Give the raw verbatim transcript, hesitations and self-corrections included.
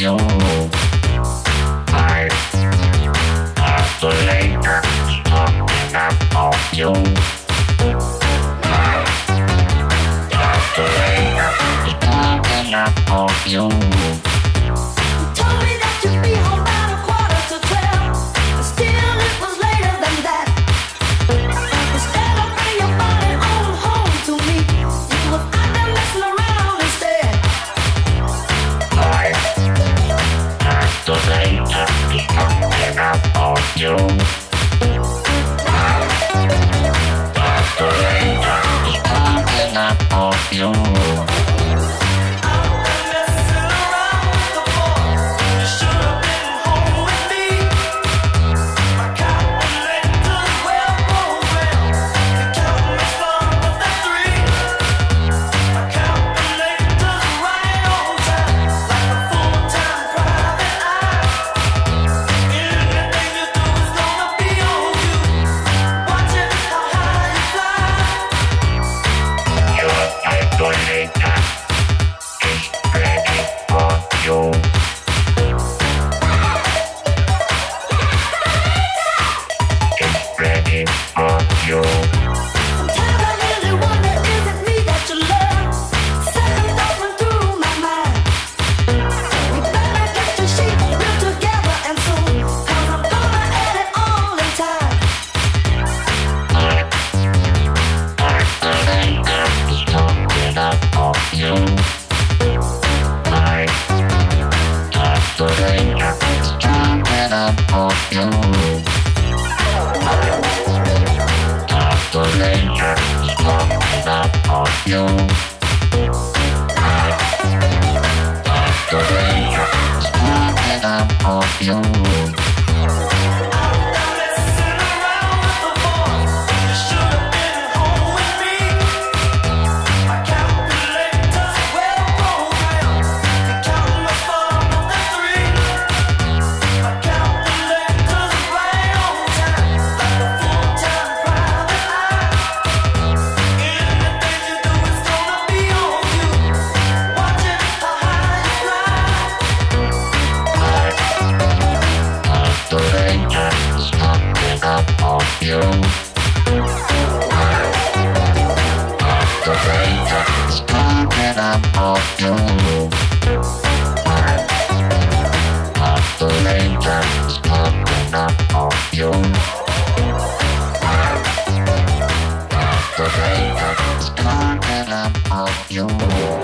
you. I calculator talking about you. I calculator talking about you. Told me that you'd be home by a quarter to twelve. Still, it was later than that. Instead of bringing your body on home to me, you was out there messing around instead. I calculator talking about you. I calculator talking about you. You.